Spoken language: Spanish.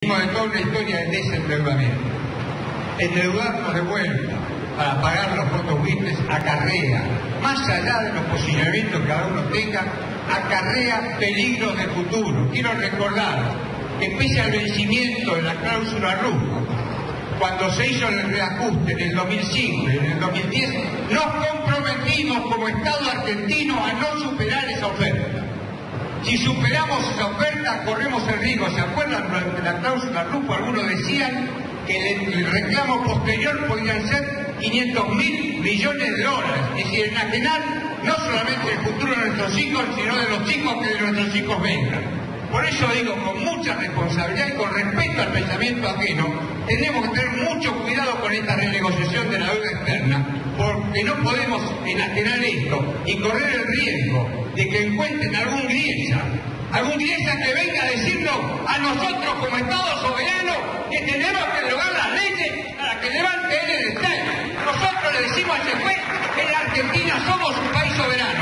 De toda una historia de desendeudamiento. Endeudarnos de vuelta para pagar los fondos buitres acarrea, más allá de los posicionamientos que cada uno tenga, acarrea peligros de futuro. Quiero recordar que pese al vencimiento de la cláusula Rufo, cuando se hizo el reajuste en el 2005 y en el 2010, nos comprometimos como Estado argentino a no superar esa oferta. Si superamos esa oferta, corremos el riesgo. ¿Se acuerdan de la cláusula Rufo? Algunos decían que el reclamo posterior podrían ser 500.000 millones de dólares. Es decir, enajenar no solamente el futuro de nuestros hijos, sino de los chicos que de nuestros hijos vengan. Por eso digo, con mucha responsabilidad y con respeto al pensamiento ajeno, tenemos que tener mucho cuidado con esta renegociación de la deuda externa, porque no podemos enajenar esto y correr el riesgo de que encuentren algún griesa que venga a decirnos a nosotros como Estado soberano que tenemos que derogar las leyes para que levante él el Estado. Nosotros le decimos a ese juez que en la Argentina somos un país soberano.